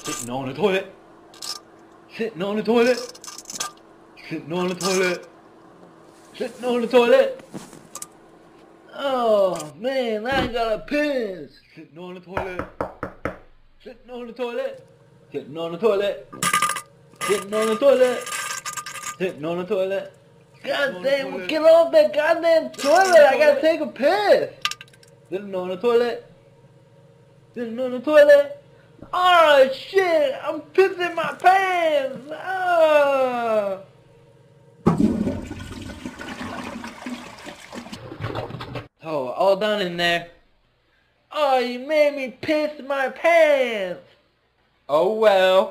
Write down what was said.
Sitting on the toilet. Sitting on the toilet. Sitting on the toilet. Sitting on the toilet. Oh man, I ain't got a piss. Sitting on the toilet. Sitting on the toilet. Sitting on the toilet. Sitting on the toilet. Sitting on the toilet. God damn, get off that goddamn toilet. I gotta take a piss. Sitting on the toilet. Sitting on the toilet. Oh shit, I'm pissing my pants. Oh. Oh, all done in there. Oh, you made me piss my pants. Oh well.